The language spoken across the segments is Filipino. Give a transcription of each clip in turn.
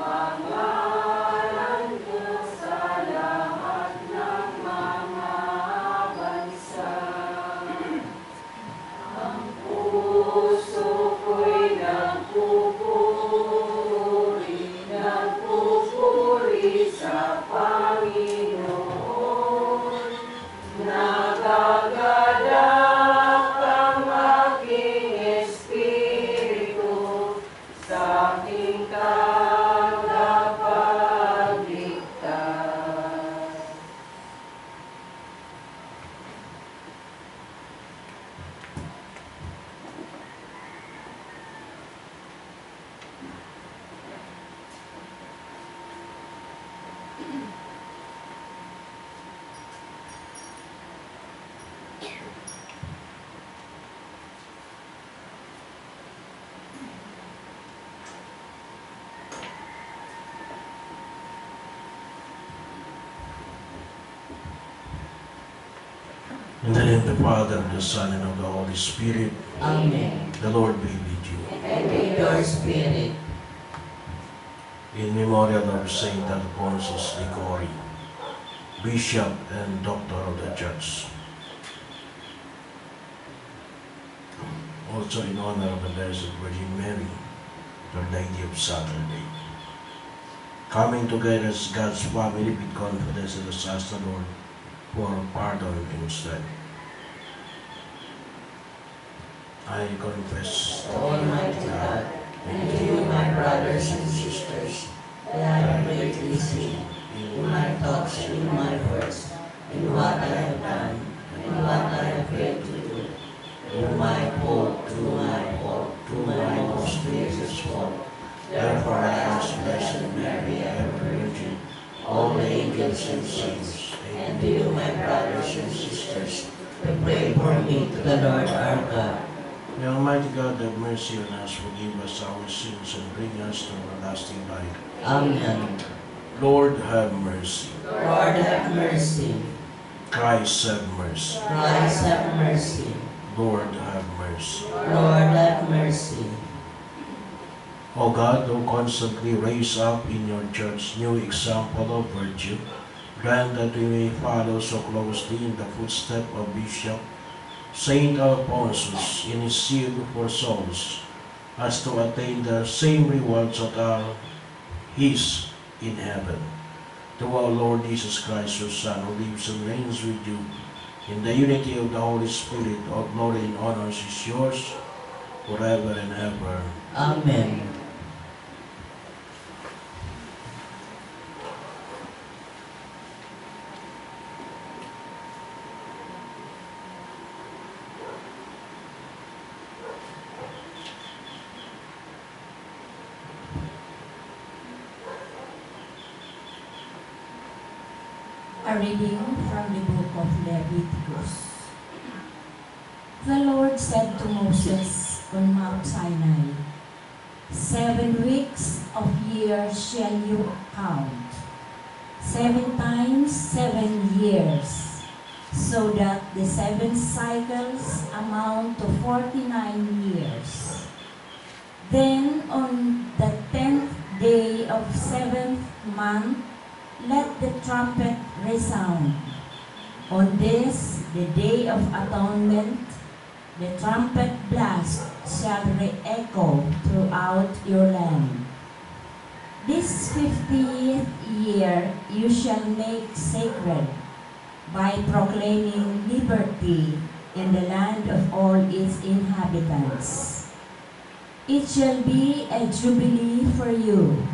In the name of the Father, and the Son, and of the Holy Spirit. Amen. The Lord be with you. And with your spirit. In memorial of Saint Alphonsus Liguori, Bishop and Doctor of the Church. Also in honor of the Blessed Virgin Mary, the Lady of Saturday. Coming together as God's family with confidence in the ask the Lord for pardon instead. I confess To Almighty God, and to you, my brothers and sisters, that I have greatly sinned in my thoughts, in my words, in what I have done, and what I have failed to do, through my fault, through my most grievous fault. Therefore I ask Blessed Mary, ever Virgin, all the angels and saints, and to you, my brothers and sisters, to pray for me to the Lord our God. May Almighty God have mercy on us, forgive us our sins, and bring us to everlasting life. Amen. Lord, have mercy. Lord, have mercy. Christ, have mercy. Christ, have mercy. Lord, have mercy. Lord, have mercy. O God, who constantly raise up in your church new example of virtue, grant that we may follow so closely in the footsteps of Bishop Saint Alphonsus in his zeal for souls, as to attain the same rewards that are his in heaven. Through our Lord Jesus Christ, your Son, who lives and reigns with you in the unity of the Holy Spirit, all glory and honor is yours forever and ever. Amen. A reading from the book of Leviticus. The Lord said to Moses on Mount Sinai, 7 weeks of years shall you count, 7 times 7 years, so that the 7 cycles amount to 49 years. Then on the 10th day of 7th month, let the trumpet resound. On this, the day of atonement, the trumpet blast shall re-echo throughout your land. This 50th year you shall make sacred by proclaiming liberty in the land of all its inhabitants. It shall be a jubilee for you,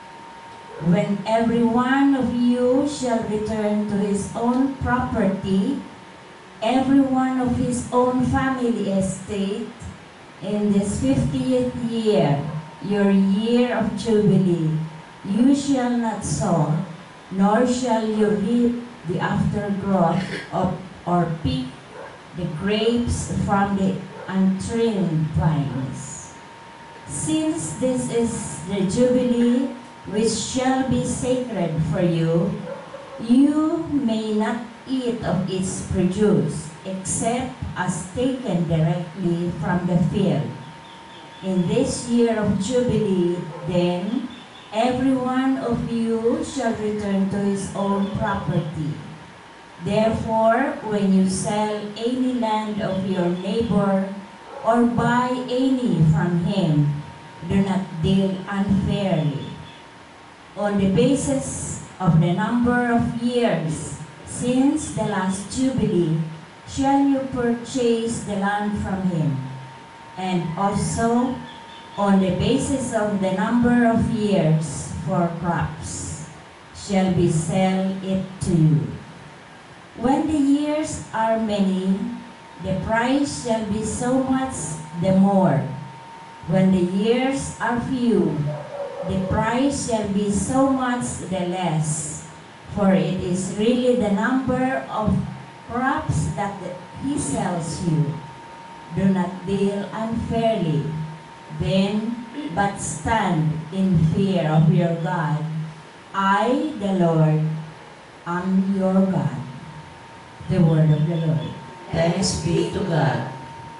when every one of you shall return to his own property, every one of his own family estate, in this 50th year, your year of jubilee. You shall not sow, nor shall you reap the aftergrowth of, or pick the grapes from the untrimmed vines. Since this is the jubilee, which shall be sacred for you, you may not eat of its produce, except as taken directly from the field. In this year of Jubilee, then, Every one of you shall return to his own property. Therefore, when you sell any land of your neighbor or buy any from him, do not deal unfairly. On the basis of the number of years since the last Jubilee, shall you purchase the land from him, and also on the basis of the number of years for crops, shall we sell it to you. When the years are many, the price shall be so much the more. When the years are few, the price shall be so much the less. For it is really the number of crops that he sells you. Do not deal unfairly, then, but stand in fear of your God. I, the Lord, am your God. The word of the Lord. Thanks be to God.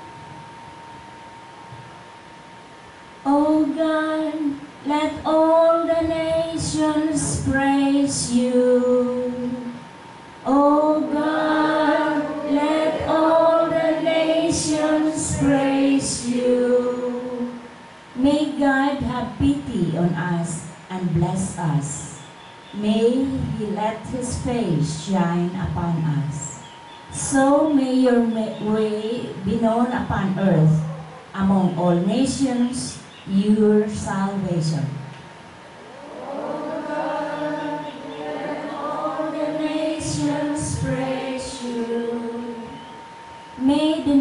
O God, let all the nations praise you. O God, let all the nations praise you. May God have pity on us and bless us. May He let His face shine upon us. So may your way be known upon earth, among all nations, your salvation. O God, let all the nations praise you. May the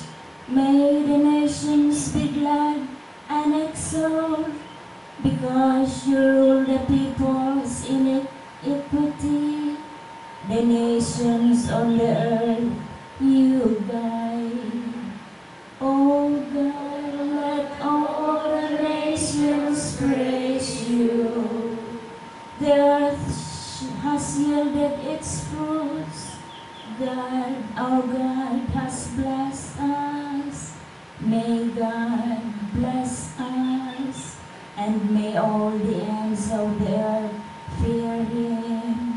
nations be glad and exult, because you rule the peoples in equity. The nations on the earth you guide. O God, let all the nations praise you. The earth has yielded its fruits. God, our God, has blessed us. May God bless us, and may all the ends of the earth fear Him.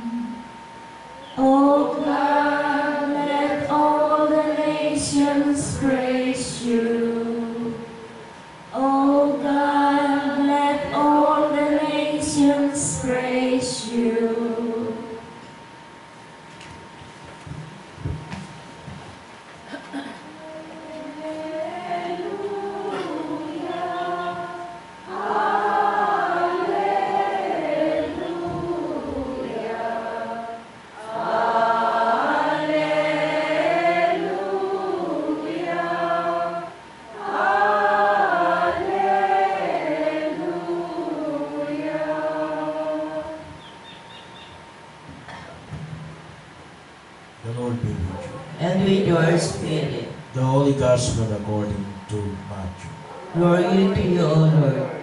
O God, let all the nations praise you. O God, let all the nations praise you. The Lord be with you. And with your spirit. The Holy Gospel according to Matthew. Glory to you, O Lord.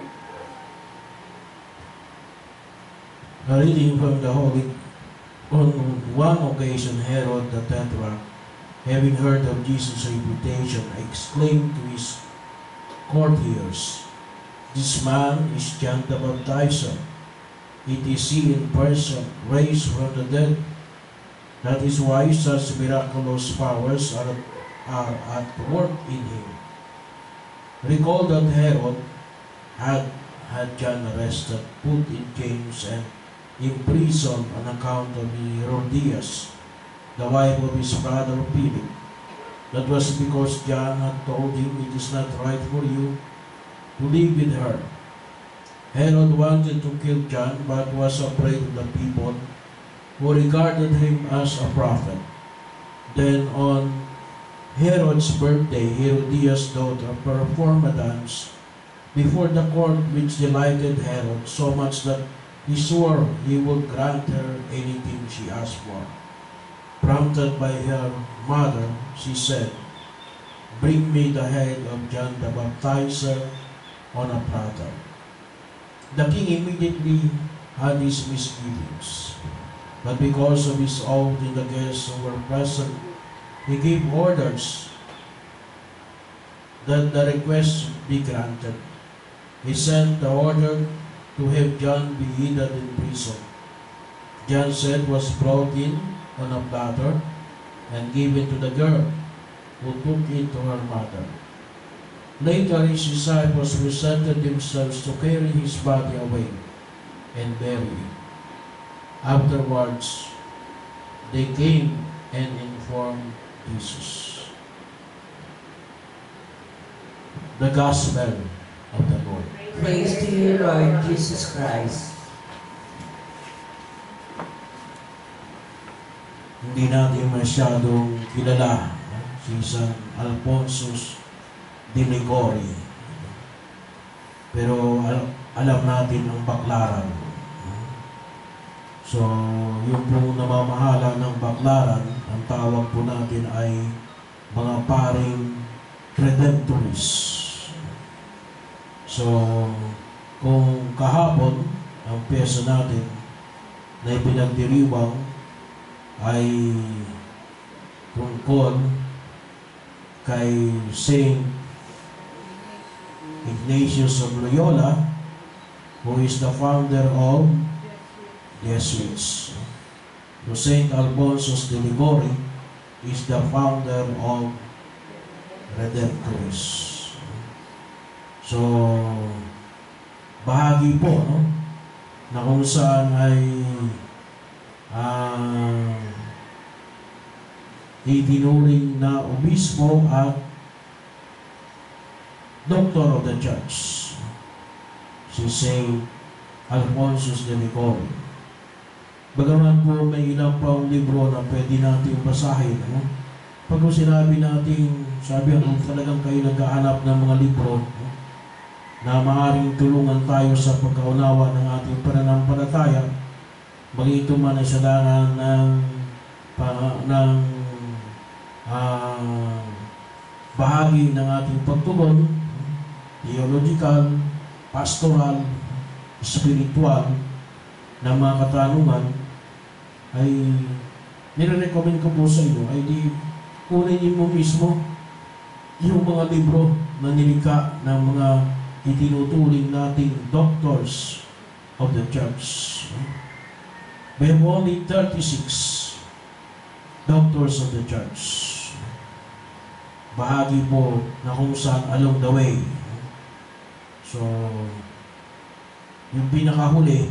A reading from the Holy. On one occasion, Herod the Tetrarch, having heard of Jesus' reputation, exclaimed to his courtiers, "This man is John the Baptizer. It is he in person, raised from the dead. That is why such miraculous powers are at work in him." Recall that Herod had John arrested, put in chains, and imprisoned on account of Herodias, the wife of his brother Philip. That was because John had told him, "It is not right for you to live with her." Herod wanted to kill John, but was afraid of the people, who regarded him as a prophet. Then on Herod's birthday, Herodias' daughter performed a dance before the court, which delighted Herod so much that he swore he would grant her anything she asked for. Prompted by her mother, she said, "Bring me the head of John the Baptizer on a platter." The king immediately had his misgivings, but because of his oath in the guests who were present, he gave orders that the request be granted. He sent the order to have John beheaded in prison. John's head was brought in on a platter and given to the girl, who took it to her mother. Later, his disciples presented themselves to carry his body away and bury it. Afterwards, they came and informed Jesus. The Gospel of the Lord. Praise to you, Lord Jesus Christ. Hindi natin masyadong kilala si San Alfonso de Liguori. Pero alam natin ang Baklaran. So, yung pong namamahala ng Baklaran, ang tawag po natin ay mga paring Redemptorists. So, kung kahapon, ang pyesa natin na ipinagdiriwang ay tungkol kay Saint Ignatius of Loyola, who is the founder of the Jesuits. So Saint Alfonso de Liguori is the founder of Redemptorists. So, bahagi po, no, na kung saan ay itinuring na obispo at doctor of the church, si Saint Alfonso de Liguori. Bagaman po may ilang pang libro na pwede natin basahin, no? Pag sinabi natin, sabi kung talagang kayo naghahanap ng mga libro, no, na maaaring tulungan tayo sa pagkaunawa ng ating pananampalataya, maging ito man ay salangan ng bahagi ng ating pagtugon, theological, pastoral, spiritual, na mga katanungan, ay nire-recommend ko po sa inyo ay di kunin niyo mo mismo yung mga libro na nilikha ng mga itinuturing nating doctors of the church. We have only 36 doctors of the church. Bahagi po na kung saan along the way. So, yung pinakahuli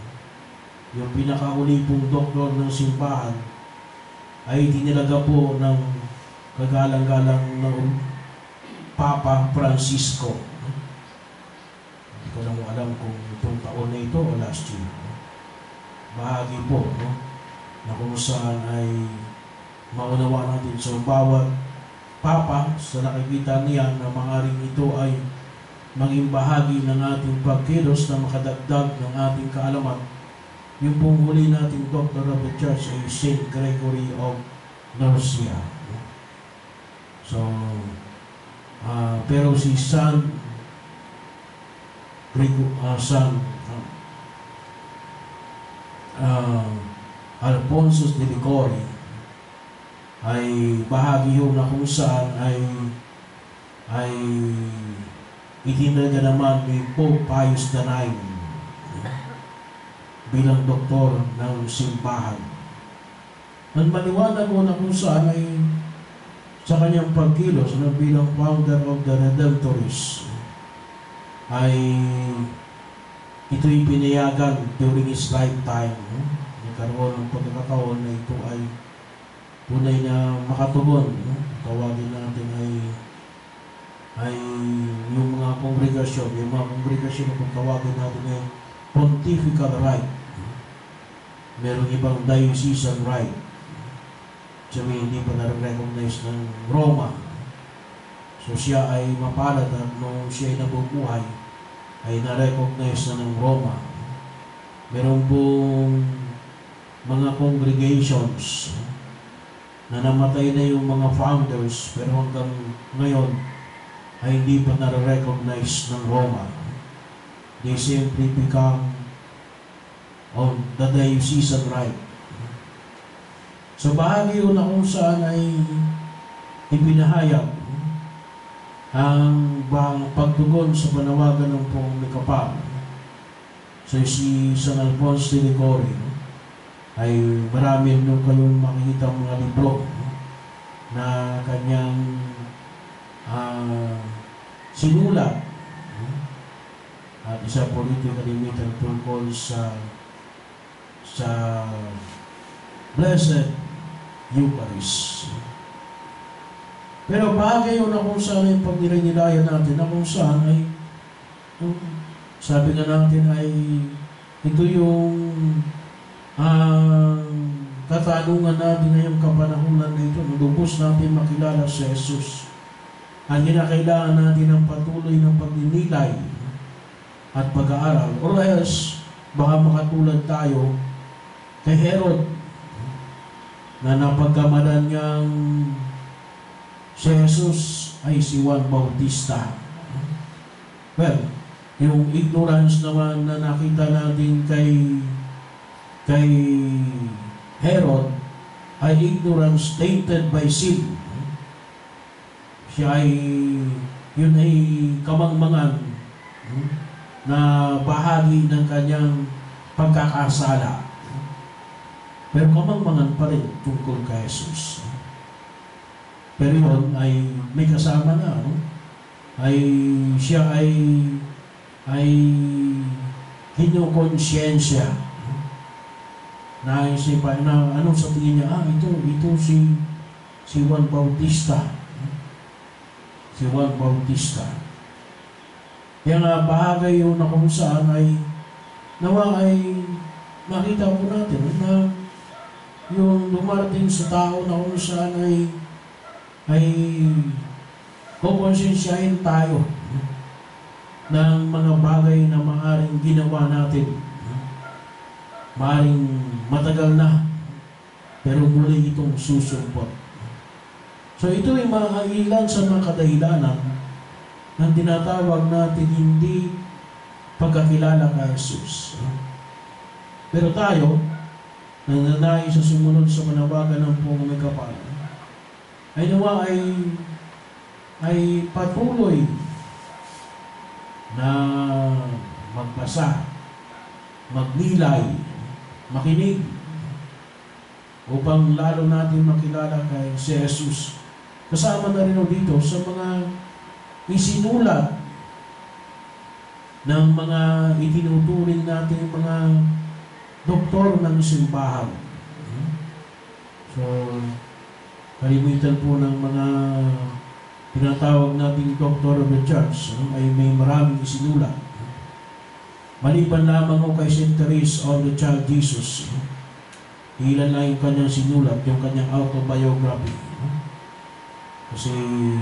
pong doktor ng simbahan ay dinilaga po ng kagalang-galang ng Papa Francisco. Hindi ko lang alam kung itong taon na ito o last year. Bahagi po, no, na kung saan ay maunawa natin. So, bawat Papa, sa nakikita niya na maaaring ito ay maging bahagi ng ating pagkilos na makadagdag ng ating kaalaman. Yung pong huli nating Doctor of the Church ay Saint Gregory of Nursia. So, pero si Alfonso de Liguori ay bahagi yun na kung saan ay itinalaga naman ni Pope Pius IX bilang doktor ng simbahan. Ang maliwanag ko na kung saan ay sa kanyang pagkilos na bilang founder of the Redemptorists ay ito'y pinayagan during his lifetime. Nagkaroon ng pagkakataon na ito ay tunay na makatugon. Tawagin natin ay yung mga kongregasyon. Yung mga kongregasyon na kung tawagin natin ay pontifical right. Merong ibang diocesan right. Sabi hindi pa na-recognize ng Roma. So siya ay mapalad at nung siya ay nabubuhay ay na-recognize na ng Roma. Meron pong mga congregations na namatay na yung mga founders pero hanggang ngayon ay hindi pa na-recognize ng Roma. They simply become on the diocesan right. So bahagi yun na kung saan ay ipinahayag ang pagtugon sa panawagan ng Panginoong Kapal So si San Alfonso de Liguori, no? Ay marami nung kayong makikita mga libro, no? Na kanyang sinulat, no? At isa po rito kalimitan tungkol sa Blessed Eucharist. Pero bagay yun na kung saan ay pagnilayan natin, na kung saan ay sabi nga natin ay ito yung katanungan natin ngayong kapanahunan na ito. Lubos natin makilala si Jesus. Ang kinakailangan natin ng patuloy ng pagninilay at pag-aaral. Or else, baka makatulad tayo kay Herod na napagkamalan niyang si Jesus ay si Juan Bautista. Well, yung ignorance naman na nakita natin kay Herod ay ignorance tainted by sin. Siya ay yun ay kamangmangan na bahagi ng kanyang pagkakasala. Pero kamangmangan pa rin tungkol kay Jesus. Pero yun ay may kasama na, no? Siya ay kinukonsyensya. Naisipan na ano sa tingin niya, ito si Juan Bautista. Si Juan Bautista. Kaya nga bahagay yun na kung saan ay nawa ay makita po natin na yung dumarating sa tao na kung saan ay kukonsensyahin tayo ng mga bagay na maaaring ginawa natin. Maaaring matagal na, pero muli itong susumpot. So ito ay mga ilan sa mga kadahilanan ng tinatawag natin hindi pagkakilala kay Jesus. Pero tayo, nananais sa sumunod sa manawagan ng Pong may kapal, ay nawa ay patuloy na magbasa, magnilay, makinig, upang lalo natin makilala kay si Jesus. Kasama na rin dito sa mga isinulat ng mga itinuturing natin mga doktor ng simbahan. So, kalimitan po ng mga tinatawag nating Doctor of the Church ay may maraming isinulat. Maliban lamang ko kay St. Therese of the Child Jesus, ilan lang yung kanyang sinulat, yung kanyang autobiography. Kasi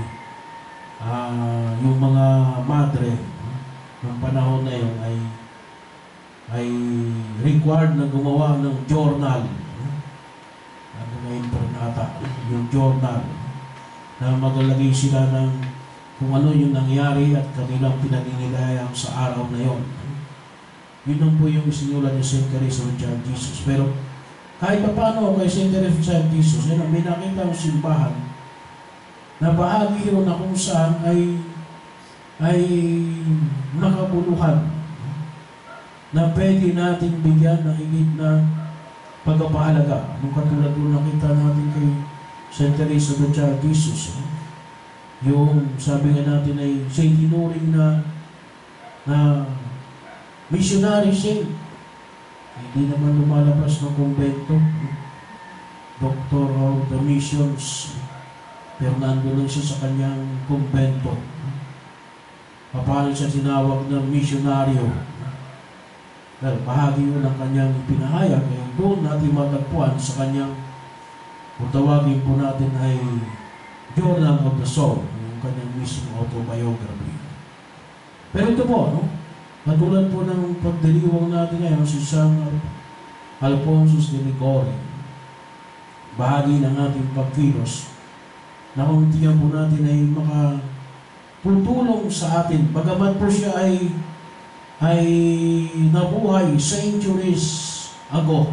yung mga madre ng panahon na yun ay required na gumawa ng journal. Ano ngayon pa rin ata, yung journal, na maglalagay sila ng kung ano yung nangyari at kanilang pinaninilayang sa araw na yon. Yun lang po yung sinulat ni St. Therese of Child Jesus. Pero kahit pa paano kay St. Therese of Child Jesus, may nakita ang simbahan na bahagi yun na kung saan ay nakabuluhan na pwede natin bigyan ng higit na pagpapahalaga. Nung katulad doon nakita natin kay St. Therese of the Child Jesus, yung sabi nga natin ay siya tinuring na missionary siya. Hindi naman lumalabas ng kumbento, Doctor of the Missions, pero nandun lang siya sa kanyang kumbento. Paano siya tinawag ng misyonaryo? Dahil bahagi yun ang kanyang pinahayag, kaya doon natin matagpuan sa kanyang, kung tawagin po natin ay Journal of the Soul, yung kanyang mismo autobiography. Pero ito po, no? Katulad po ng pagdiriwang natin ngayon, si San Alfonso de Liguori, bahagi ng ating pagkilos, na kung tingnan po natin ay makatutulong sa atin, bagamat po siya ay nabuhay centuries ago,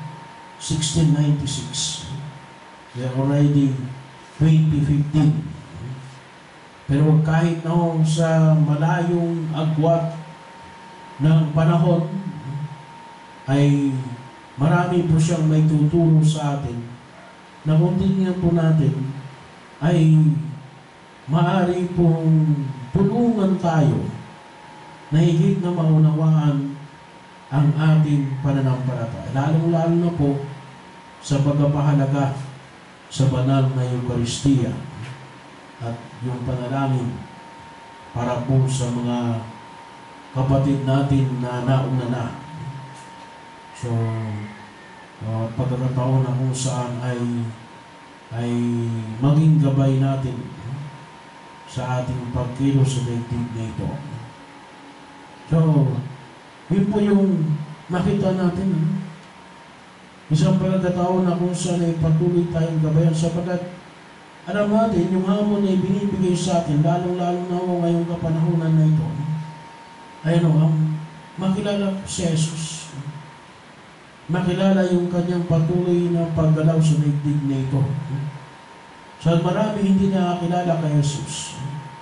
1696. We are already 2015. Pero kahit na sa malayong agwat ng panahon, ay marami po siyang may tuturo sa atin na kung tingnan po natin ay maaari pong tulungan tayo na higit na maunawaan ang ating pananampalataya. Lalong-lalo na po sa pagpapahalaga sa banal na Eucharistia at yung panalangin para po sa mga kapatid natin na nauna na. So, pagkakataon na kung saan ay maging gabay natin sa ating pagkilos sa daigdig na ito. So, yun po yung nakita natin. Isang pagkakataon na kung saan ay patuloy tayong gabayan sapagkat alam natin, yung hamon na ibinibigay sa atin, lalong-lalo na ako ngayong kapanahunan na ito, ay ang makilala si Jesus. Makilala yung kanyang patuloy na paggalaw sa daigdig na ito. So, marami hindi nakakilala kay Jesus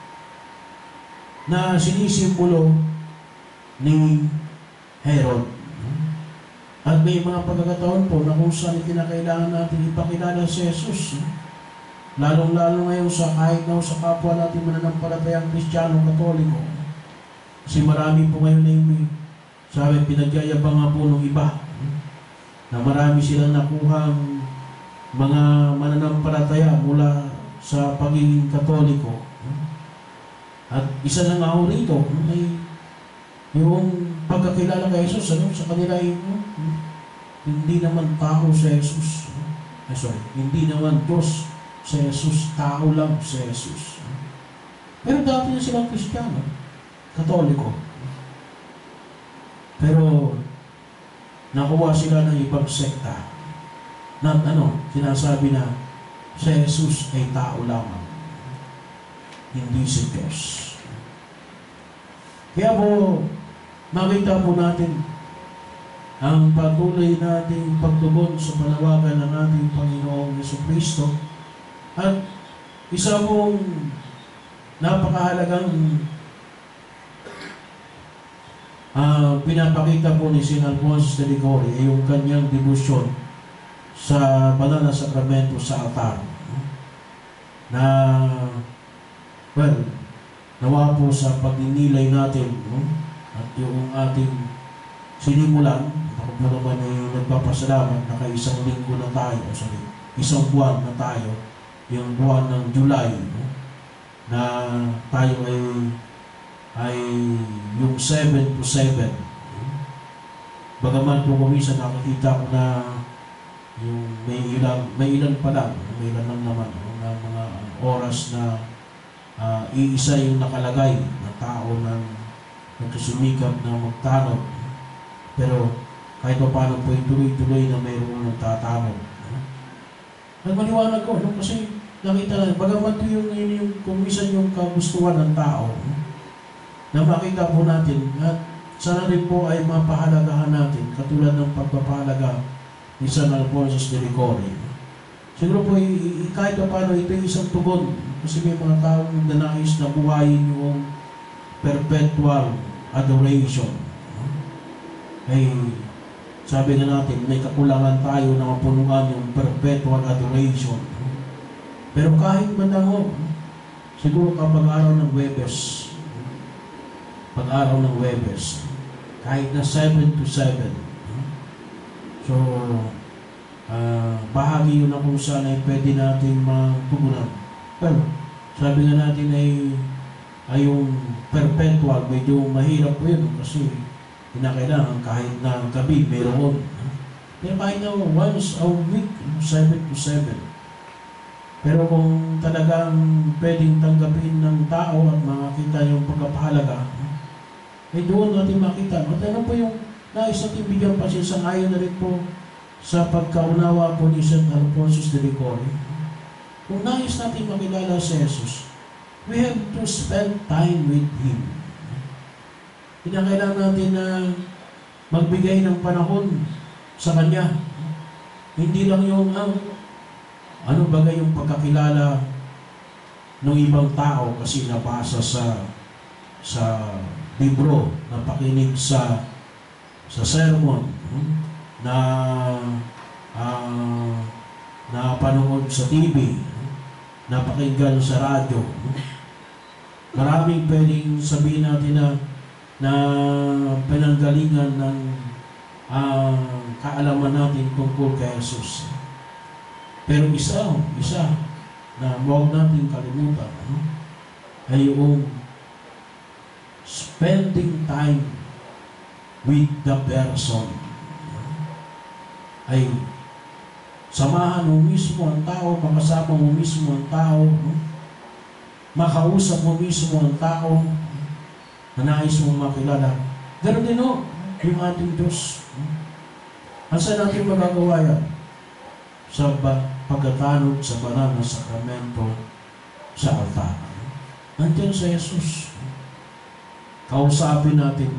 na sinisimbolo ni Herod. At may mga pagkakataon po na kung saan kinakailangan natin ipakilala si Jesus. Lalong-lalo ngayon sa kahit na sa kapwa natin mananampalatayang Kristiyano, Katoliko. Kasi marami po ngayon na yung sabi, pinagyayabang nga po ng iba na marami silang nakuhang mga mananampalataya mula sa pagiging Katoliko. At isa na nga ho rito, yung pagkakilala kay Jesus, sa kanila hindi naman tao si Jesus. Hindi naman Diyos si Jesus, tao lang si Jesus. Pero dati na silang Kristiyano, Katoliko. Pero nakuha sila ng ibang sekta na sinasabi na si Jesus ay tao lamang, hindi si Diyos. Kaya po, makita po natin ang patuloy nating pagtugon sa panawagan ng ating Panginoong Jesucristo at isa pong napakahalagang pinapakita po ni St. Alfonso de Liguori ay yung kanyang debosyon sa banal na sakramento sa altar na nawa po sa pagninilay natin at yung ating sinimulan. Ako po naman ay nagpapasalamat na isang linggo na tayo, isang buwan na tayo, yung buwan ng July, na tayo ay yung 7 to 7. Bagaman po kumisa nakikita ko na yung may ilan pa lang naman na mga oras na iisa yung nakalagay na tao na nagsusumikap na magtanong. Pero kahit pa paano po yung tuloy-tuloy na mayroong nagtatanong. Nagmaliwanag ko, kasi nakita na, bagaman po yung kumisan yung kagustuhan ng tao, na makita po natin at sana rin po ay mapahalagahan natin katulad ng pagpapahalaga ni San Alfonso de Liguori. Siguro po kahit pa paano ito yung isang tugon kasi may mga taong nanais na buhayin yung perpetual adoration. Ay sabi na natin may kakulangan tayo na mapunuan yung perpetual adoration. Pero kahit man lang siguro kapag araw ng Huwebes, kahit na 7 to 7. So, bahagi yun na kung saan ay pwede natin matugunan. Pero, sabi nga natin ay yung perpetual, medyo mahirap po yun kasi kinakailangan kahit na gabi mayroon. Pero kahit na once a week, 7 to 7. Pero kung talagang pwedeng tanggapin ng tao at makakita yung pagkapahalaga, doon natin makita. At ano po yung nais natin bigyan pa siya ayon na rin po sa pagkaunawa po ni St. Alfonso de Liguori. Kung nais natin makilala si Jesus, we have to spend time with Him. Kinakailangan natin na magbigay ng panahon sa Kanya. Hindi lang yung ano bagay yung pagkakilala ng ibang tao kasi nabasa sa libro, napakinig sa sa sermon, na napanood sa TV, napakinggan sa radyo. Maraming pwedeng sabihin natin na pinanggalingan ng kaalaman natin tungkol kay Jesus. Pero isa na huwag natin kalimutan ay yung spending time with the person. Ay samahan mo mismo ang tao, makasama mo mismo ang tao, makausap mo mismo ang tao na nais mong makilala. Ganun din yung ating Diyos. Saan natin magagawa yan? Sa pagkatanod sa banal na sakramento sa altar. Nandiyan sa Jesus. Kausapin natin.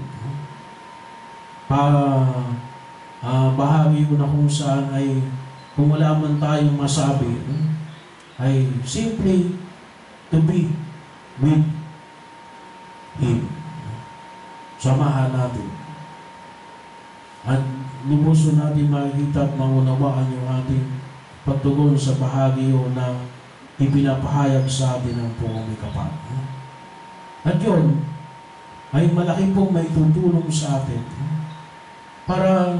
Bahagi ko na kung saan ay kung wala man tayong masabi, ay simply to be with Him. Samahan natin. At lubuso natin makikita at maunawaan yung ating pagtugon sa bahagi na ipinapahayag sa atin ng Poong May Kapal. At yun, ay malaki pong may tutulong sa atin para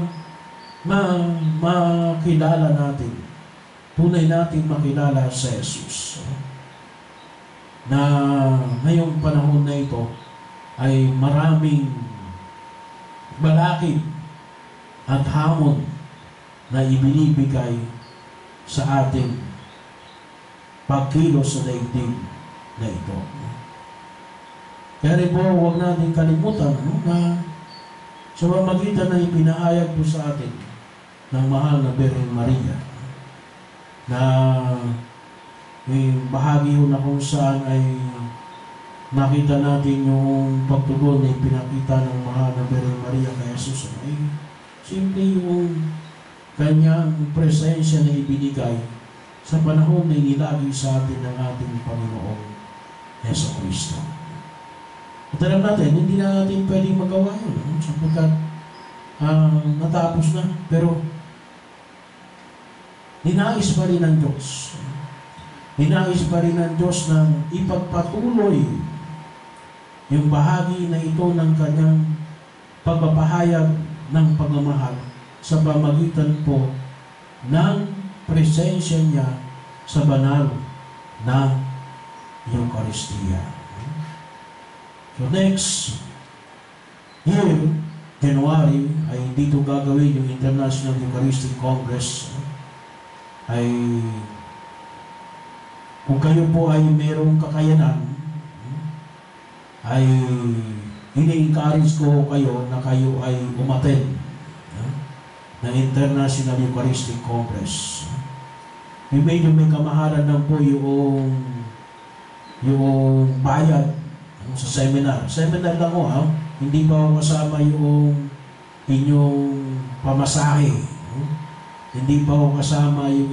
makilala natin, tunay natin makilala sa Jesus. Na ngayong panahon na ito ay maraming balakid at hamon na ibinibigay sa ating pagkilos sa daigdig na ito. Kaya rin po, huwag natin kalimutan na sa pamamagitan na ipinahayag po sa atin ng mahal na Birhen Maria na may bahagi na kung saan ay nakita natin yung pagtugon na ipinakita ng mahal na Birhen Maria kay Jesus. Ay simple yung kanyang presensya na ibinigay sa panahon na inilagi sa atin ng ating Panginoong Jesucristo. At alam natin, hindi na natin pwedeng magawa yun sapagkat natapos na. Pero ninais pa rin ng Diyos. Ninais pa rin ng Diyos na ipagpatuloy yung bahagi na ito ng kanyang pagpapahayag ng pagmamahal sa pamagitan po ng presensya niya sa banal na Eucharistia. So next year, January, ay dito gagawin yung International Eucharistic Congress. Ay kung kayo po ay mayroong kakayanan, ay ini-encourage ko kayo na kayo ay umattend ng International Eucharistic Congress. Medyo may kamahalan lang po yung bayad sa seminar. Seminar lang ko, hindi pa ako kasama yung inyong pamasahe. Hindi pa ako kasama yung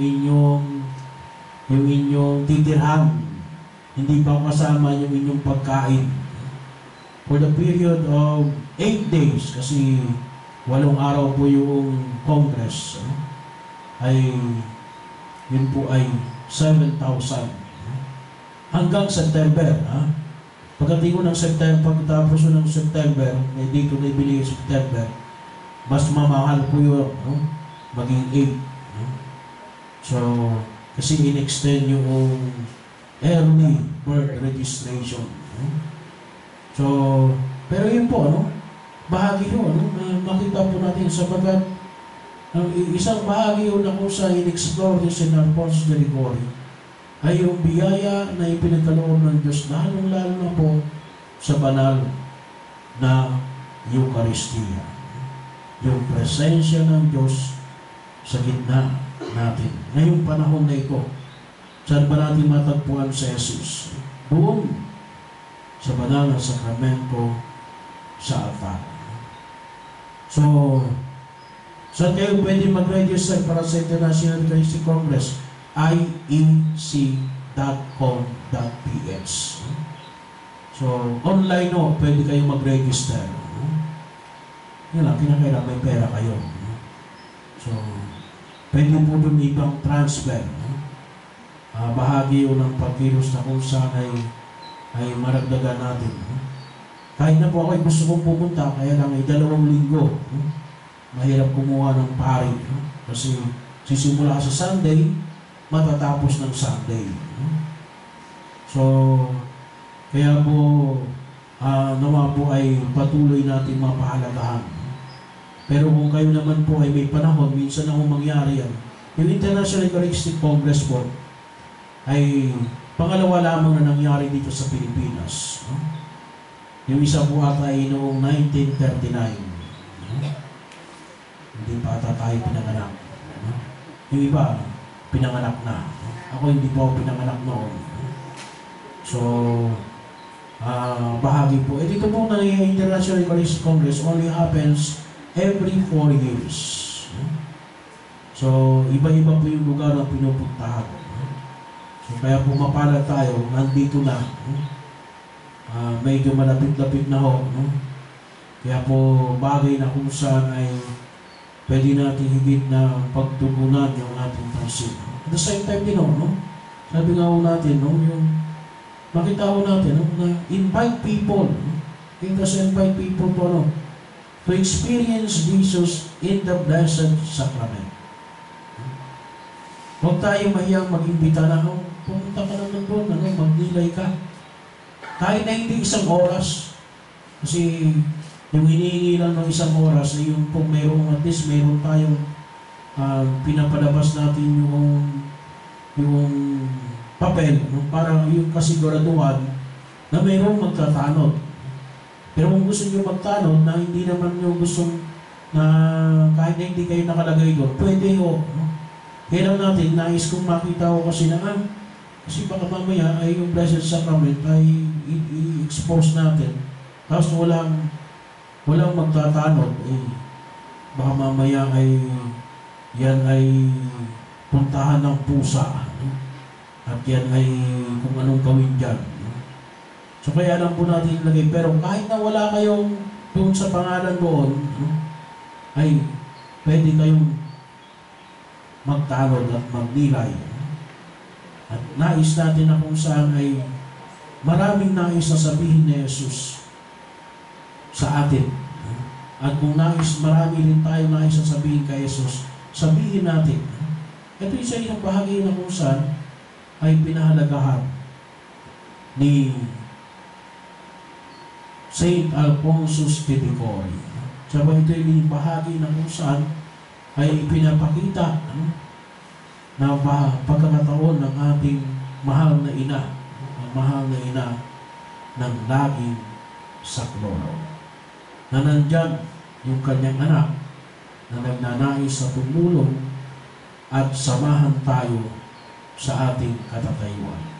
inyong titirhan. Hindi pa ako kasama yung inyong pagkain. For the period of 8 days, kasi 8 araw po yung Congress, ay yun po ay 7,000 hanggang September. Pagdating ng September, pagkatapos ng September, dito na ibili sa September, mas mamahal po yun, maging 8. So, kasi in-extend yung early birth registration. So, pero yun po, bahagi yun, makita po natin sabagat ang isang bahagi yun na kung sa in-explore ni St. Alfonso de Liguori ay yung biyaya na ipinagkaloob ng Diyos, lalong-lalo na po sa banal na Eucharistia. Yung presensya ng Diyos sa gitna natin. Ngayong panahon na ito, saan ba natin matagpuan sa Jesus? Doon, sa banal na sakramento sa altar. So, saan kayo pwede mag-register para sa International Eucharistic Congress? iec.com.ph. So, online pwede kayong mag-register. Yun lang, kinakailangan may pera kayo. So, pwede po dun ibang transfer. Bahagi yun ng pagkilos na kung saan ay maragdagan natin. Kahit na po ako gusto kong pumunta, kaya lang ay 2 linggo. Mahirap kumuha ng pari. Kasi sisimula sa Sunday, matatapos ng Sunday. So, kaya po, nawa po ay patuloy natin mapahalagahan. Pero kung kayo naman po ay may panahon, minsan na mangyari yan. Yung International Eucharistic Congress po ay pangalawa lamang na nangyari dito sa Pilipinas. Yung isa po ata ay noong 1939. Hindi pa ata tayo pinanganak. Yung iba, pinanganak na. Ako hindi po ako pinanganak noon. So, bahagi po. Dito po na yung International Eucharistic Congress only happens every 4 years. So, iba-iba po yung lugar na pinupuntahan. So, kaya po mapalad tayo, nandito na. Medyo malapit-lapit na ho. Kaya po, bagay na kung saan ay pwede natin higit na pagtugunan yung ating pansin. At the same time din, no? Sabi nga ho natin, no? Yung makita ho natin, no? Na invite people. It does invite people to experience Jesus in the Blessed Sacrament. Huwag tayo mahiyang mag-imbita na, pumunta ka naman doon, magnilay ka. Kahit na hindi 1 oras. Kasi yung hinihingi lang ng 1 oras ay yung kung mayroong at least mayroon tayong pinapalabas natin yung papel, para yung kasiguraduhan na mayroong magtatanod. Pero kung gusto nyo magtanong na hindi naman nyo gustong na kahit na hindi kayo nakalagay doon, pwede ho. Kailan natin, nais kong makita ko kasi na kasi baka mamaya ay yung Blessed Sacrament ay i-expose natin. Tapos walang magtatanong, baka mamaya ay yan ay puntahan ng pusa. At yan ay kung anong gawin dyan. So kaya lang po natin ilagay. Pero kahit na wala kayong doon sa pangalan doon, ay pwede kayong magtanod at magnilay. At nais natin na kung saan ay maraming nais na sabihin ni Jesus sa atin. At kung marami rin tayo nais na sabihin kay Jesus, sabihin natin. Ito isa isang bahagi na kung saan ay pinahalagahan ni Saint Alphonsus de Ligorio. Sabay ito yung bahagi na kung saan ay pinapakita na pagkakataon ng ating mahal na ina, ng laging saklolo. Na nandyan yung kanyang anak na nagnanais sa tumulong at samahan tayo sa ating katatayuan.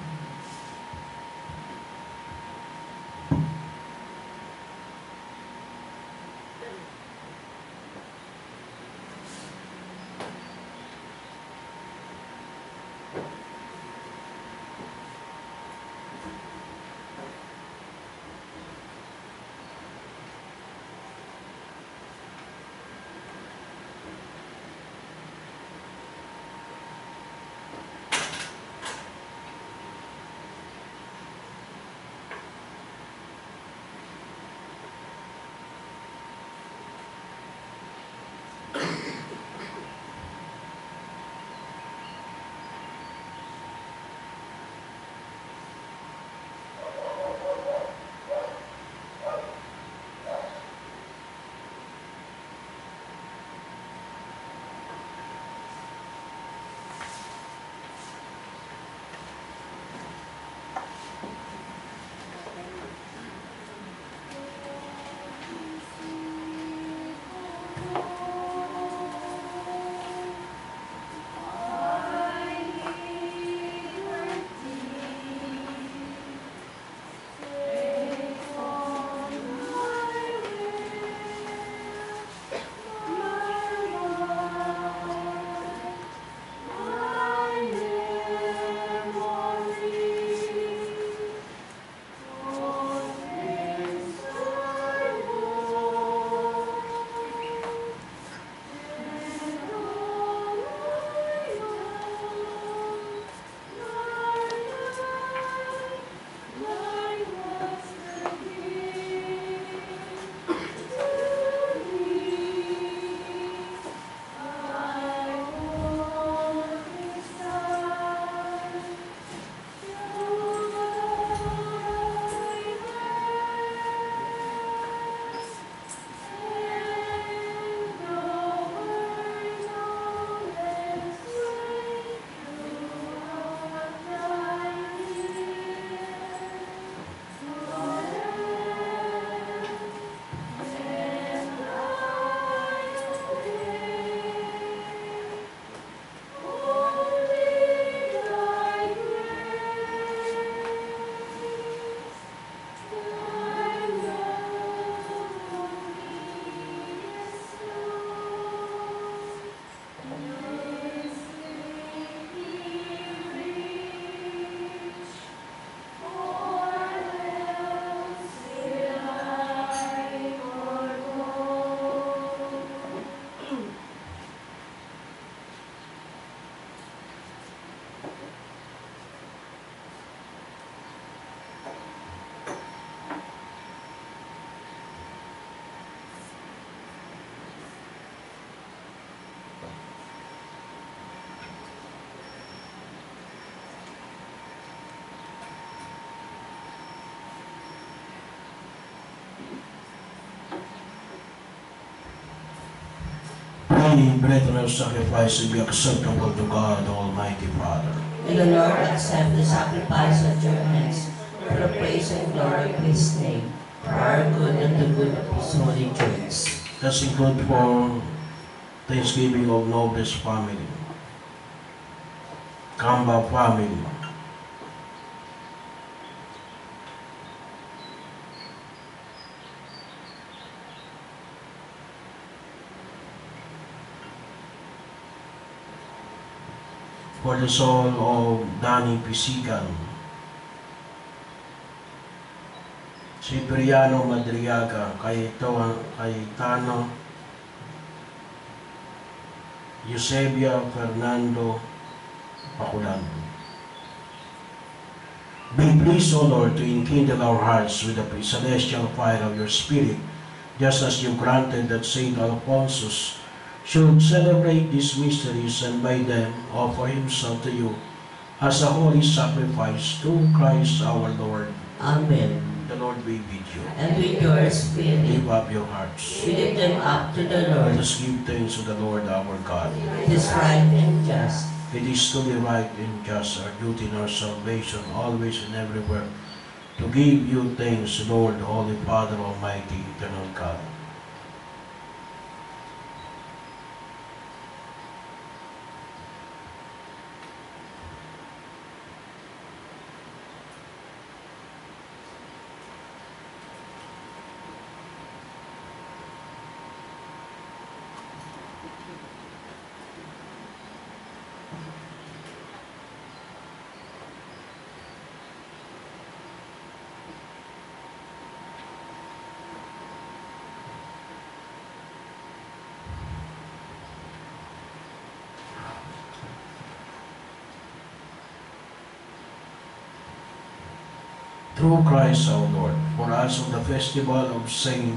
holy bread and sacrifice to be acceptable to God, Almighty Father. May the Lord accept the sacrifice at your hands for the praise and glory of His name, for our good and the good of His holy church. Let's include for Thanksgiving of Nobles family, Kamba family, for the soul of Danny Pisigan, Cipriano Madriaga, Cayetano, Eusebia Fernando Paculan. Be pleased, O Lord, to enkindle our hearts with the celestial fire of your Spirit, just as you granted that Saint Alphonsus should celebrate these mysteries and by them offer himself to you as a holy sacrifice through Christ our Lord. Amen. The Lord be with you. And with your spirit, Lift up your hearts. we lift them up to the Lord. Let us give thanks to the Lord our God. It is right and just. It is truly right and just, our duty and our salvation, always and everywhere, to give you thanks, Lord, Holy Father, Almighty, Eternal God. Through Christ our Lord, for us on the festival of Saint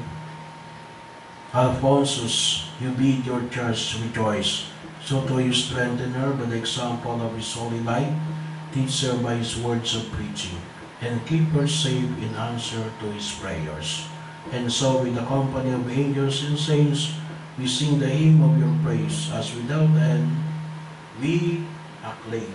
Alphonsus, you bid your church rejoice. So do you strengthen her by the example of his holy life, teach her by his words of preaching, and keep her safe in answer to his prayers. And so with the company of angels and saints, we sing the hymn of your praise, as without end we acclaim.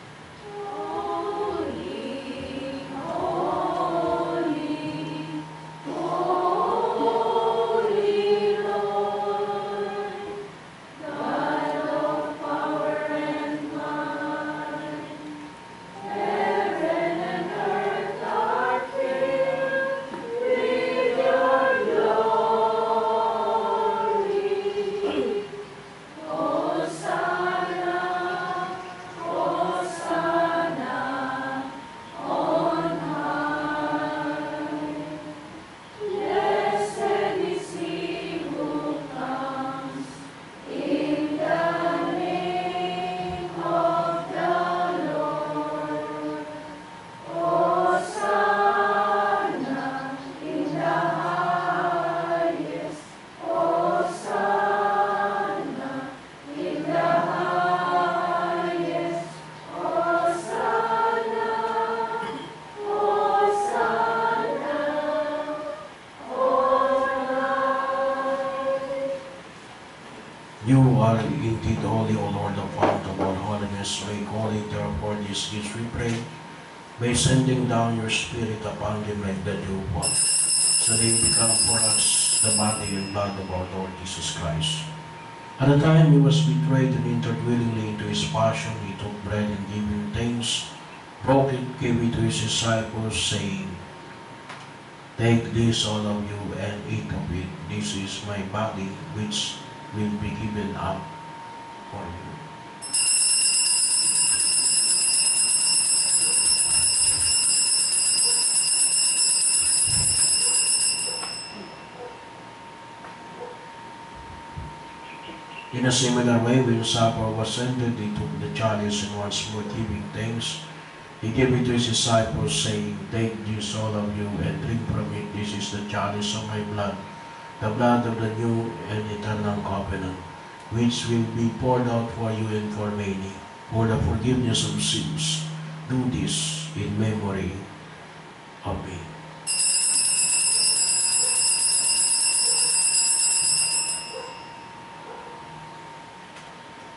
You are indeed holy, O Lord, the fount of all holiness. Make holy, therefore, these gifts, we pray, by sending down your Spirit upon them like the dewfall, so they become for us the body and blood of our Lord Jesus Christ. At the time he was betrayed and entered willingly into his passion, he took bread and giving thanks, broke it, gave it to his disciples, saying, "Take this, all of you, and eat of it. This is my body, which will be given up for you." In a similar way, when supper was ended, he took the chalice and once more giving thanks, he gave it to his disciples, saying, "Take this, all of you, and drink from it. This is the chalice of my blood, the blood of the new and eternal covenant, which will be poured out for you and for many, for the forgiveness of sins. Do this in memory of me."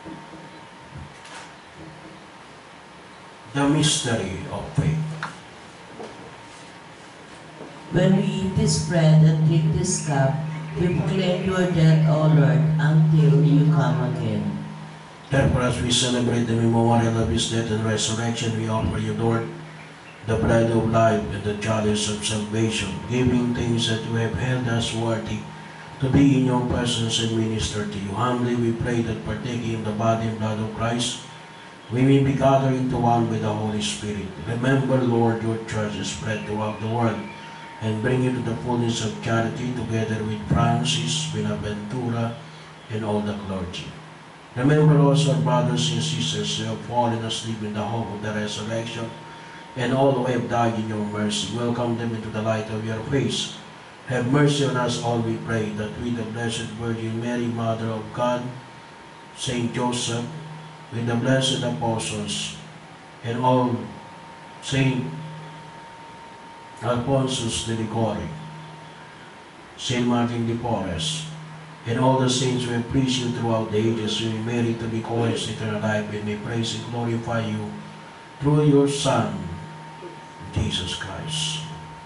The mystery of faith. When we eat this bread and drink this cup, we proclaim your death, O Lord, until you come again. Therefore, as we celebrate the memorial of His death and resurrection, we offer you, Lord, the bread of life and the chalice of salvation, giving thanks that you have held us worthy to be in your presence and minister to you. Humbly we pray that partaking in the body and blood of Christ, we may be gathered into one with the Holy Spirit. Remember, Lord, your church is spread throughout the world, and bring you to the fullness of charity, together with Francis, Buenaventura, and all the clergy. Remember also our brothers and sisters who have fallen asleep in the hope of the resurrection, and all who have died in your mercy. Welcome them into the light of your face. Have mercy on us all, we pray, that with the Blessed Virgin Mary, Mother of God, Saint Joseph, with the blessed apostles, and all Saint Alphonsus de Ligori, Saint Martin de Porres, and all the saints who have pleased you throughout the ages, we merit to be called eternal life, and may praise and glorify you through your Son, Jesus Christ.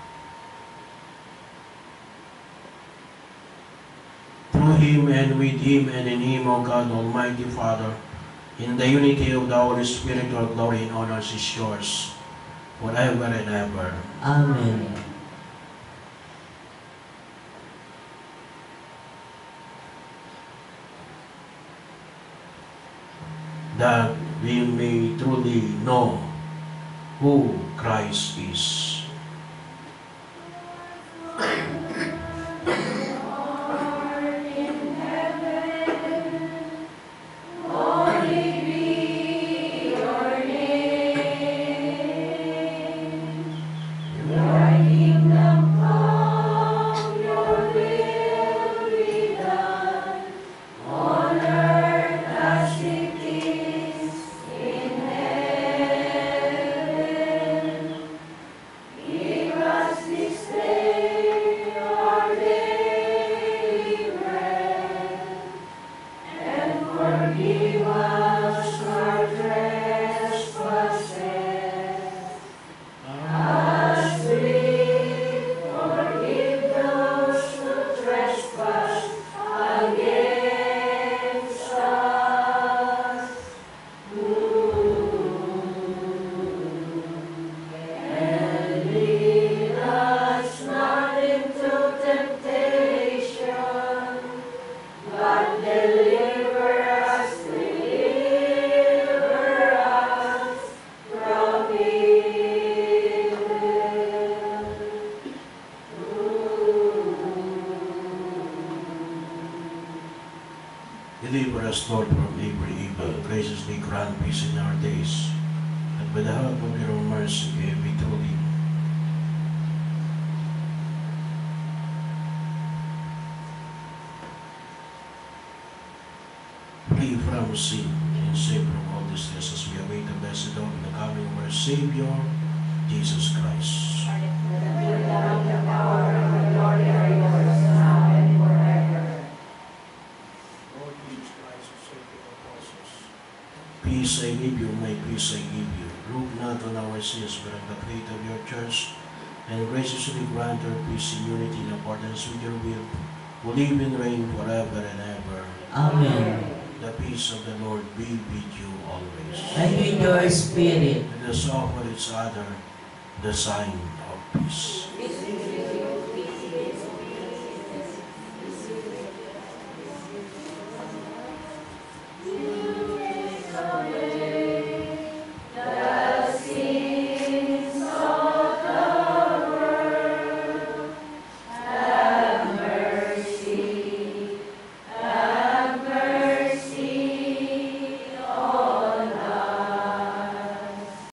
Through Him, and with Him, and in Him, O God, Almighty Father, in the unity of the Holy Spirit, your glory and honor is yours, forever and ever. Amen. That we may truly know who Christ is. Deliver us, Lord, from every evil. Graciously grant peace in our days, and by the help of your own mercy, may we truly free from sin and safe from all distress, as we await the blessed hope and the coming of our Savior, Jesus Christ. Peace I give you, my peace I give you. Look not on our sins, but on the faith of your church, and graciously grant her peace in unity in accordance with your will, who live and reign forever and ever. Amen. The peace of the Lord be with you always. And with your spirit. Let us offer each other the sign of peace.